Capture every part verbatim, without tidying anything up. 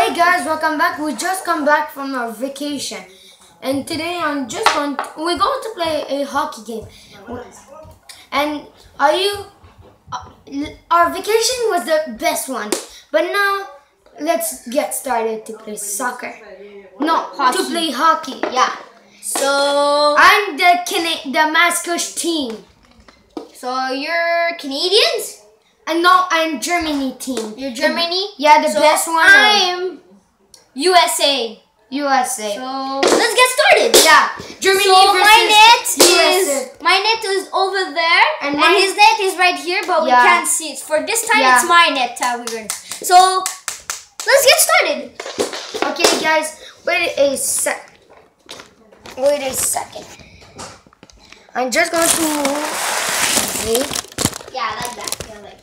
Hey guys, welcome back. We just come back from our vacation, and today I'm just going. To, we're going to play a hockey game. And are you? Uh, our vacation was the best one, but now let's get started to play soccer. No, hockey. To play hockey. Yeah. So I'm the Cana the mascot team. So you're Canadians? And no, I'm Germany team. You're Germany? The, yeah, the so best one. I'm U S A. U S A. So let's get started. Yeah, Germany so versus my net U S A. is my net is over there, and, and his net is right here, but yeah. we can't see it. For this time, yeah. it's my net. Uh, we're gonna. So let's get started. Okay, guys, wait a sec. Wait a second. I'm just going to move. Wait. Yeah, like that. Yeah, like.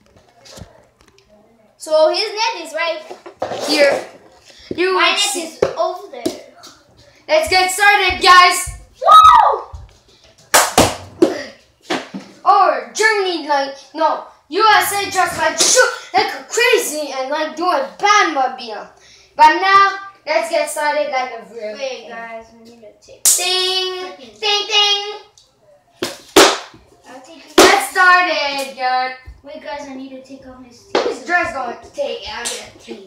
So his net is right here. You My net see. is over there. Let's get started, guys. Woo! Or Germany, like no, U S A just like shoot like crazy and like do a Batmobile. But now let's get started like a real. Wait, guys, I need to take. Ding, ding, ding. Let's start it, good. Wait, guys, I need to take off his teeth. His dress going to take out of the teeth.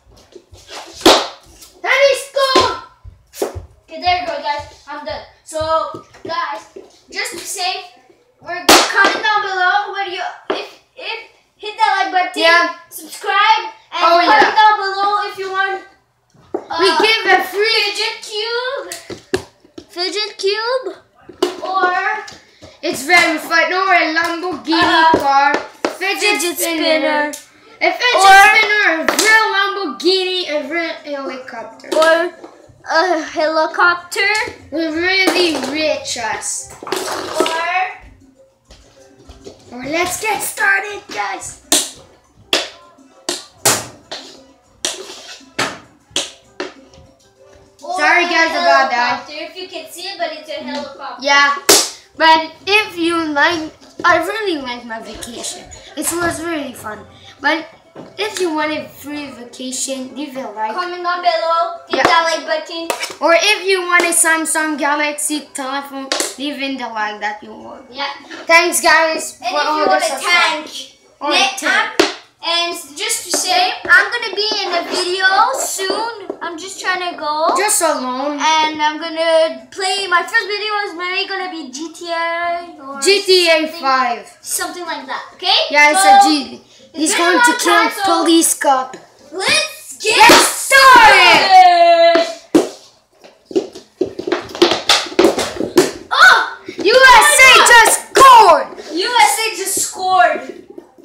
Daddy, school! Okay, there you go, guys. I'm done. So, guys, just to say, we're comment down below where you if if hit that like button, yeah. subscribe, and oh, comment yeah. down below if you want. Uh, we give a free fidget cube, fidget cube, or it's very fun. Or a Lamborghini uh, car, fidget, fidget spinner. spinner. A fidget or, spinner, a real Lamborghini, a real helicopter. Or a helicopter. We really rich us. Or, or let's get started, guys. Or Sorry guys about that. If you can see it, but it's a helicopter. Yeah, but if you like, I really like my vacation. It was really fun. But if you want a free vacation, leave a like. Comment down below, hit yeah. that like button. Or if you want a Samsung Galaxy telephone, leave in the like that you want. Yeah. Thanks guys. And for if all you want the a tank. Or a tank. And just to say, I'm gonna be in a video soon. I'm just trying to go. Just alone. And I'm gonna play. My first video is maybe gonna be G T A or G T A something, five. Something like that. Okay? Yeah, it's so, a G. He's going to kill time, so police cop. Let's get Let's started. Oh! U S A oh just scored. U S A just scored.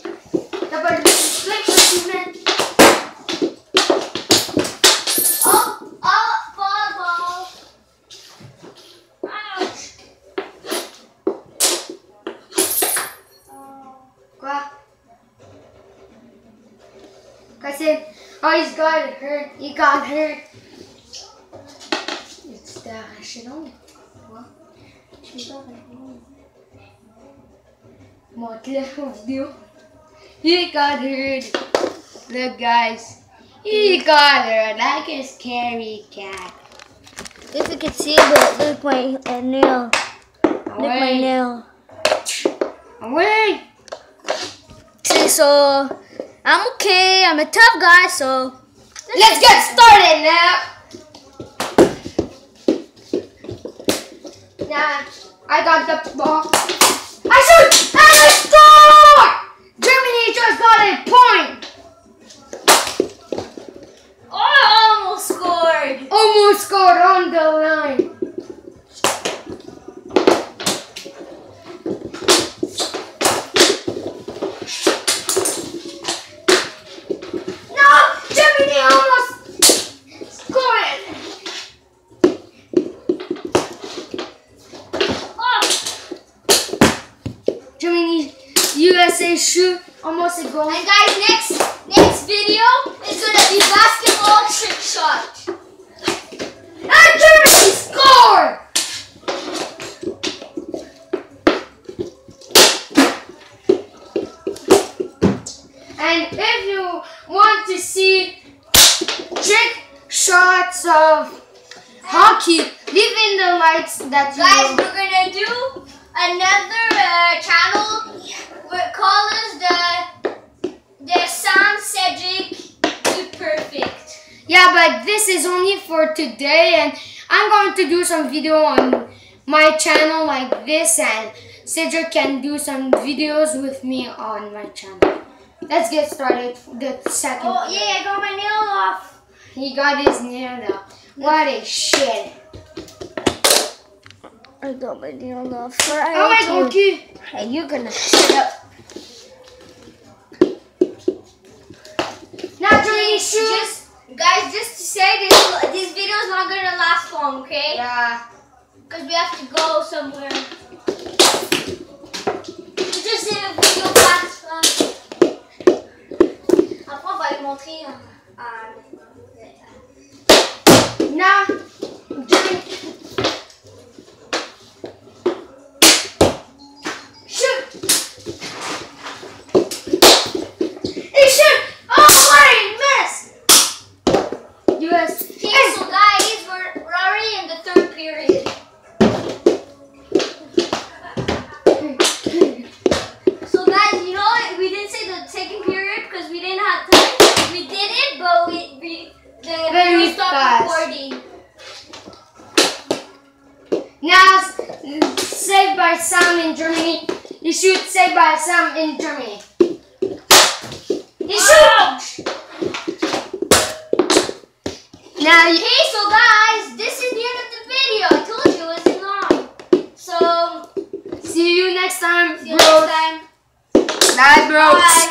Oh, oh, ball, ball. Ouch. What? Kasi, oh, he's got hurt. He got hurt. It's the rational. What? What video? He got hurt. Look, guys. He got hurt like a scary cat. If you can see it, look my uh, nail. Look my nail. Away. See, so I'm okay. I'm a tough guy, so let's, let's get started now. Nah, I got the ball. I shoot and I score! Germany just got a point. Oh, I almost scored. Almost scored on the line. U S A shoot almost a goal. And guys, next next video is gonna be basketball trick shot. And Germany scored! And if you want to see lots of hockey. Leave in the likes that you Guys, we're gonna do another uh, channel. We call us the the Sam Cedric Dude Perfect. Yeah, but this is only for today, and I'm going to do some video on my channel like this, and Cedric can do some videos with me on my channel. Let's get started. The second. Oh yeah, I got my nail off. He got his nail off. What a shit. I got my nail off. Oh my god, okay. Hey, you're gonna shut up. Now, Johnny, shoot. Just, guys, just to say this, this video is not gonna last long, okay? Yeah. Because we have to go somewhere. Just say le vidéo passe. Après, on va lui montrer. Euh, Now, Johnny. Shoot. He shoot. Oh, what a mess. U S. okay, so guys, we're, we're already in the third period. So guys, you know what? We didn't say the second period because we didn't have time. We did it, but we, we the Very video stopped fast. recording. Now, Saved by Sam in Germany. He shoots Saved by Sam in Germany. He shoots. Now, he- Okay, so guys, this is the end of the video. I told you it wasn't long. So, see you next time, see you bros. next time. Bye, bros. Bye.